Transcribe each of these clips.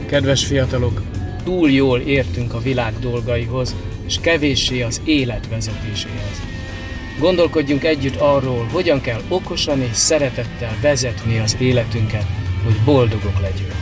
Kedves fiatalok, túl jól értünk a világ dolgaihoz, és kevéssé az élet vezetéséhez. Gondolkodjunk együtt arról, hogyan kell okosan és szeretettel vezetni az életünket, hogy boldogok legyünk.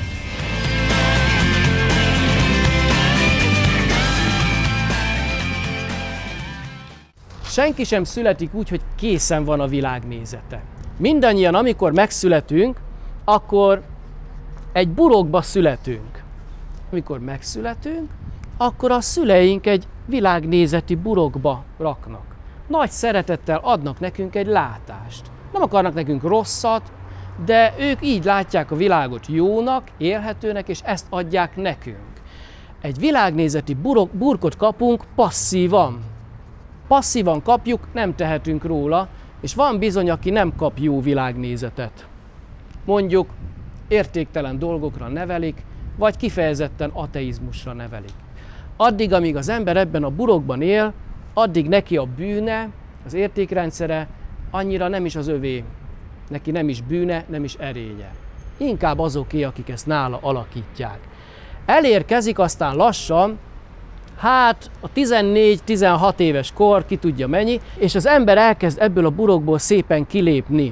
Senki sem születik úgy, hogy készen van a világnézete. Mindannyian, amikor megszületünk, akkor egy burokba születünk. Amikor megszületünk, akkor a szüleink egy világnézeti burokba raknak. Nagy szeretettel adnak nekünk egy látást. Nem akarnak nekünk rosszat, de ők így látják a világot jónak, élhetőnek, és ezt adják nekünk. Egy világnézeti burkot kapunk passzívan. Passzívan kapjuk, nem tehetünk róla, és van bizony, aki nem kap jó világnézetet. Mondjuk értéktelen dolgokra nevelik, vagy kifejezetten ateizmusra nevelik. Addig, amíg az ember ebben a burokban él, addig neki a bűne, az értékrendszere annyira nem is az övé. Neki nem is bűne, nem is erénye. Inkább azoké, akik ezt nála alakítják. Elérkezik aztán lassan, hát a 14-16 éves kor, ki tudja mennyi, és az ember elkezd ebből a burokból szépen kilépni.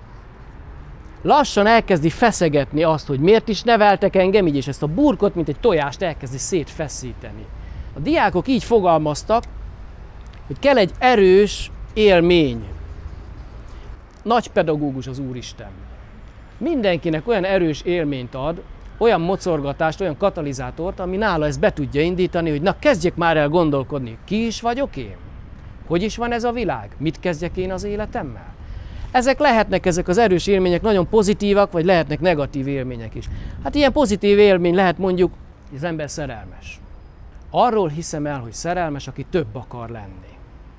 Lassan elkezdi feszegetni azt, hogy miért is neveltek engem így, és ezt a burkot, mint egy tojást elkezdi szétfeszíteni. A diákok így fogalmaztak, hogy kell egy erős élmény. Nagy pedagógus az Úristen. Mindenkinek olyan erős élményt ad, olyan mocorgatást, olyan katalizátort, ami nála ezt be tudja indítani, hogy na kezdjek már el gondolkodni, ki is vagyok én? Hogy is van ez a világ? Mit kezdjek én az életemmel? Ezek az erős élmények nagyon pozitívak, vagy lehetnek negatív élmények is. Hát ilyen pozitív élmény lehet mondjuk, hogy az ember szerelmes. Arról hiszem el, hogy szerelmes, aki több akar lenni.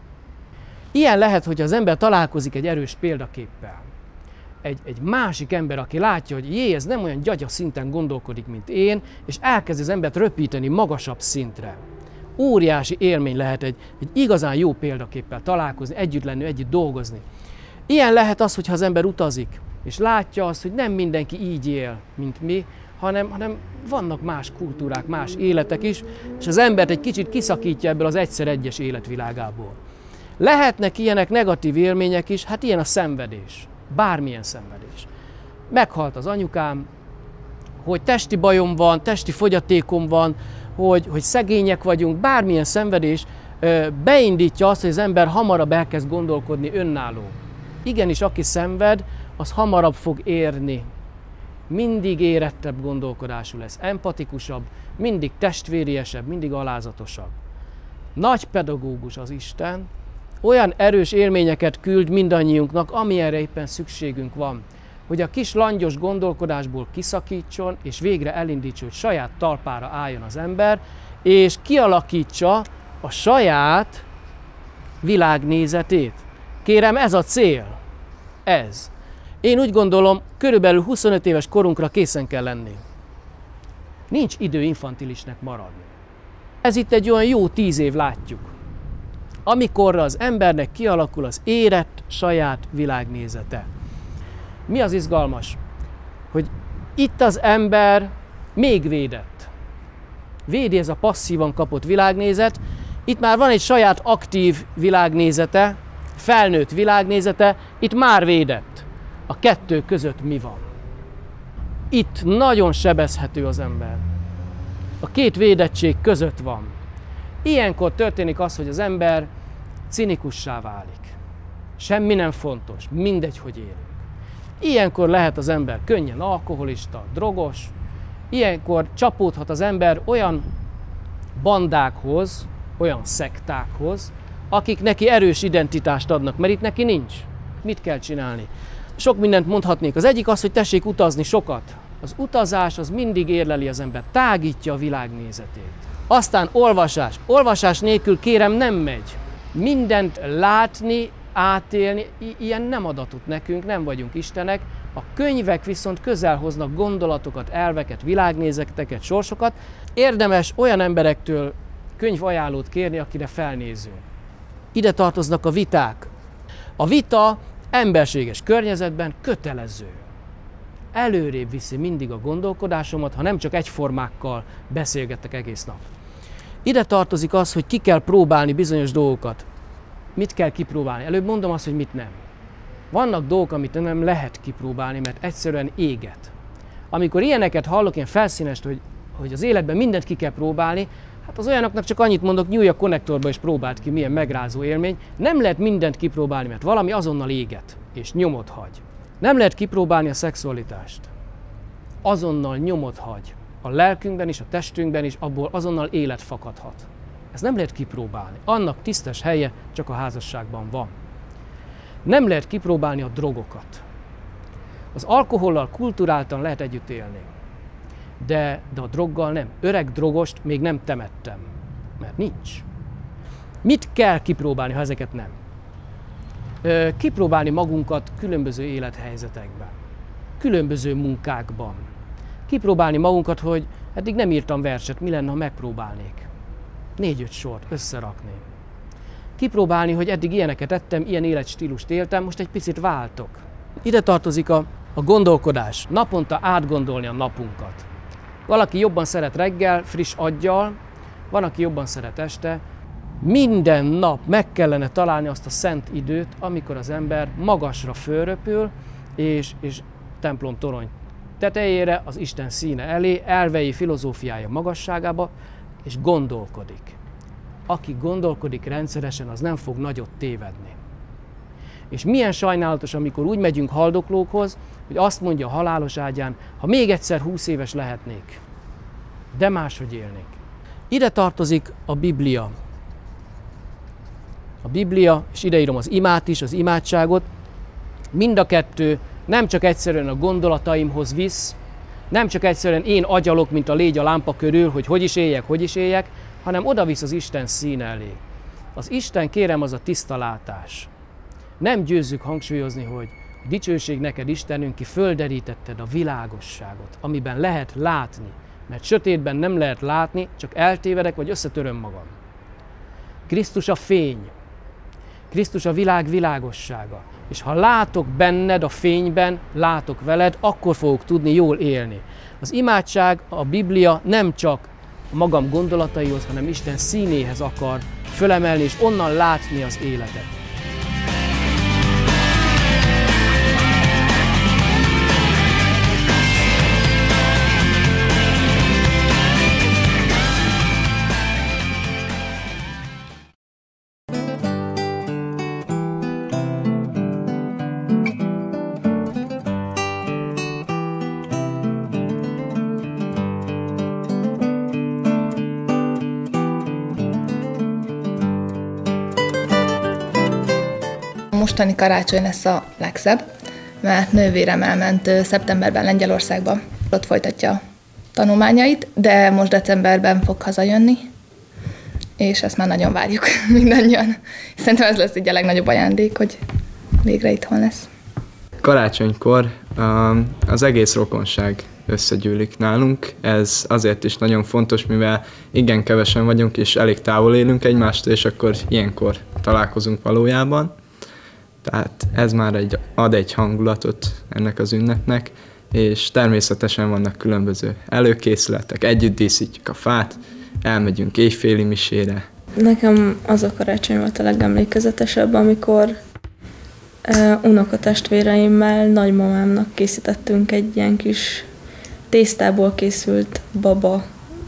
Ilyen lehet, hogy az ember találkozik egy erős példaképpel. Egy másik ember, aki látja, hogy jé, ez nem olyan gyagya szinten gondolkodik, mint én, és elkezd az embert röpíteni magasabb szintre. Óriási élmény lehet egy igazán jó példaképpel találkozni, együtt lenni, együtt dolgozni. Ilyen lehet az, hogyha az ember utazik, és látja azt, hogy nem mindenki így él, mint mi, hanem vannak más kultúrák, más életek is, és az embert egy kicsit kiszakítja ebből az egyszer egyes életvilágából. Lehetnek ilyenek negatív élmények is, hát ilyen a szenvedés, bármilyen szenvedés. Meghalt az anyukám, hogy testi bajom van, testi fogyatékom van, hogy szegények vagyunk, bármilyen szenvedés beindítja azt, hogy az ember hamarabb elkezd gondolkodni önálló. Igenis, aki szenved, az hamarabb fog érni. Mindig érettebb gondolkodású lesz, empatikusabb, mindig testvériesebb, mindig alázatosabb. Nagy pedagógus az Isten, olyan erős élményeket küld mindannyiunknak, amilyenre éppen szükségünk van, hogy a kis langyos gondolkodásból kiszakítson, és végre elindítson, hogy saját talpára álljon az ember, és kialakítsa a saját világnézetét. Kérem, ez a cél. Ez. Én úgy gondolom, körülbelül 25 éves korunkra készen kell lenni. Nincs idő infantilisnek maradni. Ez itt egy olyan jó 10 év, látjuk. Amikorra az embernek kialakul az érett saját világnézete. Mi az izgalmas? Hogy itt az ember még védett. Védi ez a passzívan kapott világnézet. Itt már van egy saját aktív világnézete, felnőtt világnézete, itt már védett. A kettő között mi van? Itt nagyon sebezhető az ember. A két védettség között van. Ilyenkor történik az, hogy az ember cinikussá válik. Semmi nem fontos, mindegy, hogy élünk. Ilyenkor lehet az ember könnyen alkoholista, drogos, ilyenkor csapódhat az ember olyan bandákhoz, olyan szektákhoz, akik neki erős identitást adnak, mert itt neki nincs. Mit kell csinálni? Sok mindent mondhatnék. Az egyik az, hogy tessék utazni sokat. Az utazás az mindig érleli az ember, tágítja a világnézetét. Aztán olvasás. Olvasás nélkül kérem nem megy. Mindent látni, átélni, ilyen nem adatot nekünk, nem vagyunk istenek. A könyvek viszont közel hoznak gondolatokat, elveket, világnézeteket, sorsokat. Érdemes olyan emberektől könyvajánlót kérni, akire felnézzünk. Ide tartoznak a viták. A vita emberséges környezetben kötelező. előrébb viszi mindig a gondolkodásomat, ha nem csak egyformákkal beszélgetek egész nap. Ide tartozik az, hogy ki kell próbálni bizonyos dolgokat. Mit kell kipróbálni? Előbb mondom azt, hogy mit nem. Vannak dolgok, amit nem lehet kipróbálni, mert egyszerűen éget. Amikor ilyeneket hallok, ilyen felszínest, hogy az életben mindent ki kell próbálni, hát az olyanoknak csak annyit mondok, nyúlj a konnektorba és próbáld ki, milyen megrázó élmény. Nem lehet mindent kipróbálni, mert valami azonnal éget, és nyomot hagy. Nem lehet kipróbálni a szexualitást. Azonnal nyomot hagy. A lelkünkben is, a testünkben is, abból azonnal élet fakadhat. Ezt nem lehet kipróbálni. Annak tisztes helye csak a házasságban van. Nem lehet kipróbálni a drogokat. Az alkohollal kulturáltan lehet együtt élni. De a droggal nem. Öreg drogost még nem temettem. Mert nincs. Mit kell kipróbálni, ha ezeket nem? Kipróbálni magunkat különböző élethelyzetekben. Különböző munkákban. Kipróbálni magunkat, hogy eddig nem írtam verset, mi lenne, ha megpróbálnék. 4-5 sort összerakni. Kipróbálni, hogy eddig ilyeneket ettem, ilyen életstílust éltem, most egy picit váltok. Ide tartozik a gondolkodás. Naponta átgondolni a napunkat. Valaki jobban szeret reggel, friss aggyal, van, aki jobban szeret este. Minden nap meg kellene találni azt a szent időt, amikor az ember magasra fölröpül, és templom torony tetejére, az Isten színe elé, elvei filozófiája magasságába, és gondolkodik. Aki gondolkodik rendszeresen, az nem fog nagyot tévedni. És milyen sajnálatos, amikor úgy megyünk haldoklókhoz, hogy azt mondja a halálos ágyán, ha még egyszer 20 éves lehetnék, de máshogy élnék. Ide tartozik a Biblia. A Biblia, és ideírom az imát is, az imádságot, mind a kettő nem csak egyszerűen a gondolataimhoz visz, nem csak egyszerűen én agyalok, mint a légy a lámpa körül, hogy is éljek, hanem oda visz az Isten színe elé. Az Isten, kérem, az a tiszta látás. Nem győzzük hangsúlyozni, hogy dicsőség neked, Istenünk, ki földerítetted a világosságot, amiben lehet látni, mert sötétben nem lehet látni, csak eltévedek, vagy összetöröm magam. Krisztus a fény, Krisztus a világ világossága. És ha látok benned a fényben, látok veled, akkor fogok tudni jól élni. Az imádság, a Biblia nem csak a magam gondolataihoz, hanem Isten színéhez akar fölemelni, és onnan látni az életet. Mostani karácsony lesz a legszebb, mert nővérem elment szeptemberben Lengyelországba. Ott folytatja tanulmányait, de most decemberben fog hazajönni, és ezt már nagyon várjuk mindannyian. Szerintem ez lesz így a legnagyobb ajándék, hogy végre itthon lesz. Karácsonykor az egész rokonság összegyűlik nálunk. Ez azért is nagyon fontos, mivel igen kevesen vagyunk, és elég távol élünk egymástól, és akkor ilyenkor találkozunk valójában. Tehát ez már ad egy hangulatot ennek az ünnepnek, és természetesen vannak különböző előkészületek, együtt díszítjük a fát, elmegyünk éjféli misére. Nekem az a karácsony volt a legemlékezetesebb, amikor unokatestvéreimmel nagymamámnak készítettünk egy ilyen kis tésztából készült baba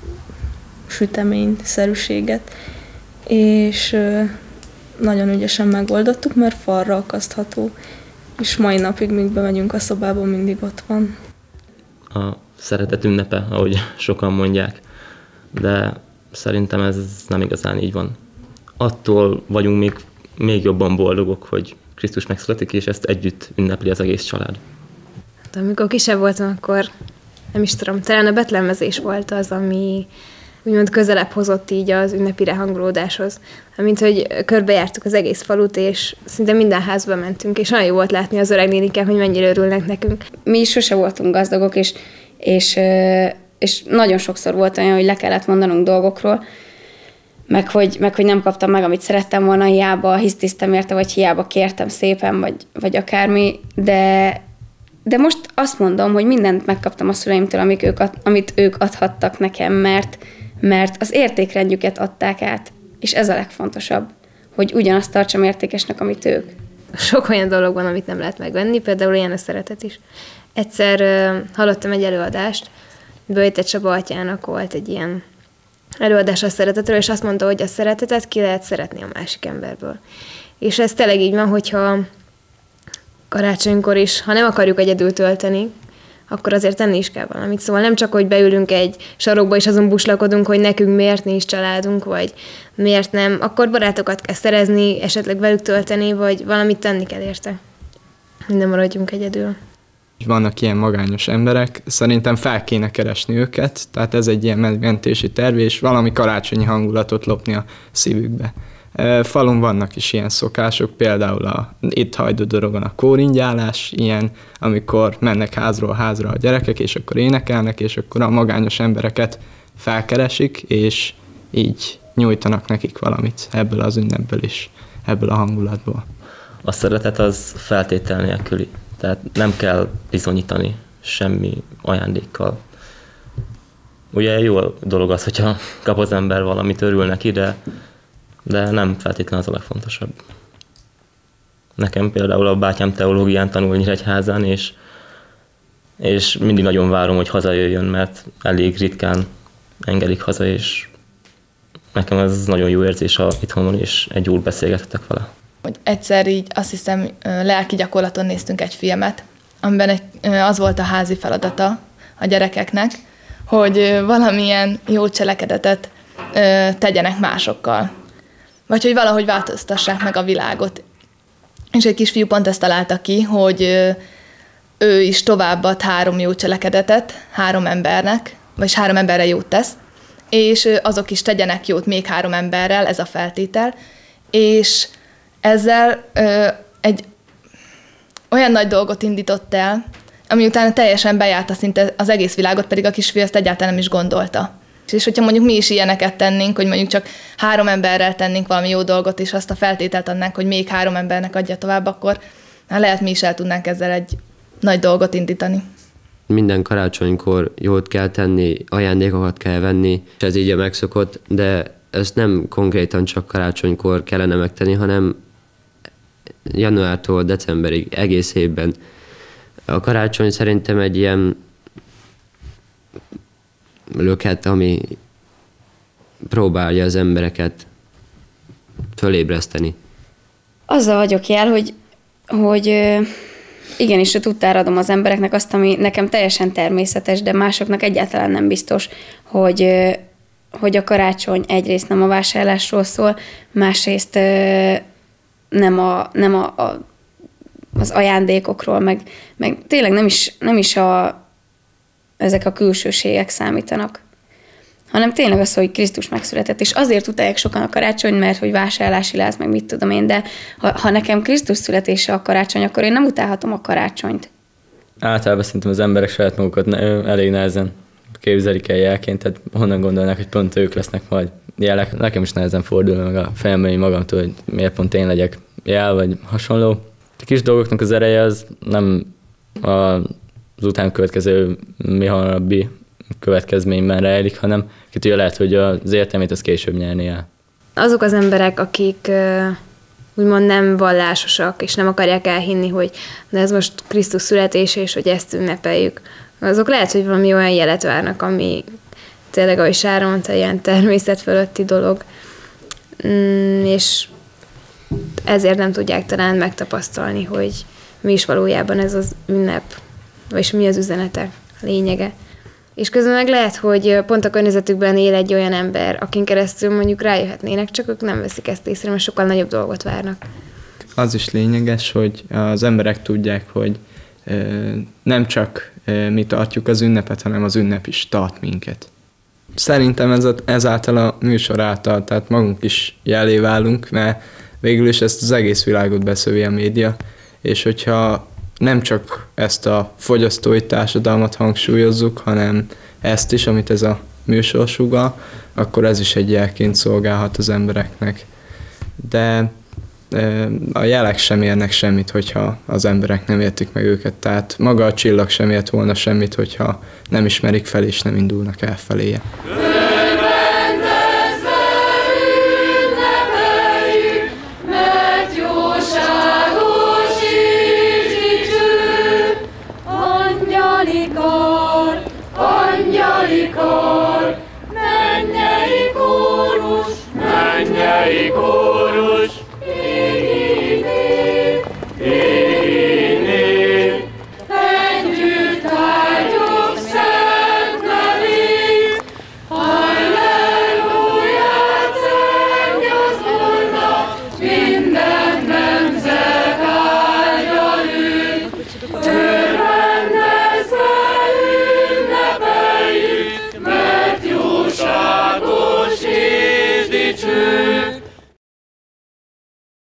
sütemény-szerűséget, és nagyon ügyesen megoldottuk, mert falra akasztható, és mai napig, míg bemegyünk a szobába, mindig ott van. A szeretet ünnepe, ahogy sokan mondják, de szerintem ez nem igazán így van. Attól vagyunk még jobban boldogok, hogy Krisztus megszületik, és ezt együtt ünnepli az egész család. Hát, amikor kisebb voltam, akkor nem is tudom, talán a betlehemezés volt az, ami úgymond közelebb hozott így az ünnepire hangolódáshoz. Mint hogy körbejártuk az egész falut, és szinte minden házba mentünk, és nagyon jó volt látni az öreg nénikkel, hogy mennyire örülnek nekünk. Mi is sose voltunk gazdagok, és nagyon sokszor volt olyan, hogy le kellett mondanunk dolgokról, meg hogy nem kaptam meg, amit szerettem volna, hiába hisztisztem érte, vagy hiába kértem szépen, vagy akármi, de De most azt mondom, hogy mindent megkaptam a szüleimtől, amit ők adhattak nekem, mert az értékrendjüket adták át, és ez a legfontosabb, hogy ugyanazt tartsam értékesnek, amit ők. Sok olyan dolog van, amit nem lehet megvenni, például ilyen a szeretet is. Egyszer hallottam egy előadást, Böjte Csaba atyának volt egy ilyen előadás a szeretetről, és azt mondta, hogy a szeretetet ki lehet szeretni a másik emberből. És ez tényleg így van, hogyha karácsonykor is, ha nem akarjuk egyedül tölteni, akkor azért tenni is kell valamit. Szóval nem csak, hogy beülünk egy sarokba, és azon buslakodunk, hogy nekünk miért nincs családunk, vagy miért nem, akkor barátokat kell szerezni, esetleg velük tölteni, vagy valamit tenni kell érte. Nem maradjunk egyedül. Vannak ilyen magányos emberek, szerintem fel kéne keresni őket, tehát ez egy ilyen mentési terv, és valami karácsonyi hangulatot lopni a szívükbe. Falun vannak is ilyen szokások, például itt Hajdúdorogon a kóringyálás, ilyen, amikor mennek házról házra a gyerekek, és akkor énekelnek, és akkor a magányos embereket felkeresik, és így nyújtanak nekik valamit ebből az ünnepből is, ebből a hangulatból. A szeretet az feltétel nélküli, tehát nem kell bizonyítani semmi ajándékkal. Ugye jó dolog az, hogyha kap az ember valamit, örül neki, de nem feltétlenül az a legfontosabb. Nekem például a bátyám teológián tanul Nyíregyházán, és mindig nagyon várom, hogy hazajöjjön, mert elég ritkán engedik haza, és nekem ez nagyon jó érzés, ha itthon van, és egy úr beszélgethetek vele. Hogy egyszer így azt hiszem lelki gyakorlaton néztünk egy filmet, amiben az volt a házi feladata a gyerekeknek, hogy valamilyen jó cselekedetet tegyenek másokkal. Vagy hogy valahogy változtassák meg a világot. És egy kisfiú pont ezt találta ki, hogy ő is továbbad 3 jó cselekedetet 3 embernek, vagyis 3 emberre jót tesz, és azok is tegyenek jót még 3 emberrel, ez a feltétel, és ezzel egy olyan nagy dolgot indított el, ami utána teljesen bejárta szinte az egész világot, pedig a kisfiú ezt egyáltalán nem is gondolta. És hogyha mondjuk mi is ilyeneket tennénk, hogy mondjuk csak 3 emberrel tennénk valami jó dolgot, és azt a feltételt adnánk, hogy még 3 embernek adja tovább, akkor lehet mi is el tudnánk ezzel egy nagy dolgot indítani. Minden karácsonykor jót kell tenni, ajándékokat kell venni, és ez így a megszokott, de ezt nem konkrétan csak karácsonykor kellene megtenni, hanem januártól decemberig, egész évben. A karácsony szerintem egy ilyen löket, ami próbálja az embereket fölébreszteni. Azzal vagyok jel, hogy igenis a tudtára adom az embereknek azt, ami nekem teljesen természetes, de másoknak egyáltalán nem biztos, hogy a karácsony egyrészt nem a vásárlásról szól, másrészt nem az ajándékokról, meg tényleg nem is ezek a külsőségek számítanak, hanem tényleg az, hogy Krisztus megszületett, és azért utálják sokan a karácsony, mert hogy vásárlási láz, meg mit tudom én, de ha nekem Krisztus születése a karácsony, akkor én nem utálhatom a karácsonyt. Általában szerintem az emberek saját magukat elég nehezen képzelik el jelként, tehát honnan gondolnak, hogy pont ők lesznek majd jelek. Nekem is nehezen fordul meg a fejemben magamtól, hogy miért pont én legyek jel, vagy hasonló. A kis dolgoknak az ereje az nem az után következő mi hamarabbi következményben rejlik, hanem ki tudja, lehet, hogy az értelmét az később nyerni el. Azok az emberek, akik úgymond nem vallásosak, és nem akarják elhinni, hogy ez most Krisztus születése, és hogy ezt ünnepeljük, azok lehet, hogy valami olyan jelet várnak, ami tényleg, ahogy Sára mondta, ilyen természet fölötti dolog, és ezért nem tudják talán megtapasztalni, hogy mi is valójában ez az ünnep, vagyis mi az üzenete, a lényege. És közben meg lehet, hogy pont a környezetükben él egy olyan ember, akin keresztül mondjuk rájöhetnének, csak ők nem veszik ezt észre, mert sokkal nagyobb dolgot várnak. Az is lényeges, hogy az emberek tudják, hogy nem csak mi tartjuk az ünnepet, hanem az ünnep is tart minket. Szerintem ezáltal a műsor által, tehát magunk is jellé válunk, mert végül is ezt az egész világot beszövi a média, és hogyha nem csak ezt a fogyasztói társadalmat hangsúlyozzuk, hanem ezt is, amit ez a műsor sugall, akkor ez is egy jelként szolgálhat az embereknek. De a jelek sem érnek semmit, hogyha az emberek nem értik meg őket. Tehát maga a csillag sem ért volna semmit, hogyha nem ismerik fel és nem indulnak el feléje. Mennyei kórus,